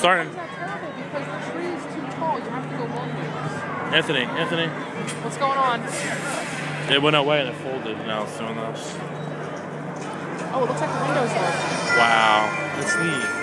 starting. Why is that terrible? Because the tree is too tall. You have to go long ways. Anthony. What's going on? It went away and it folded. Now it's doing this. Oh, it looks like the window's open. Wow, that's neat.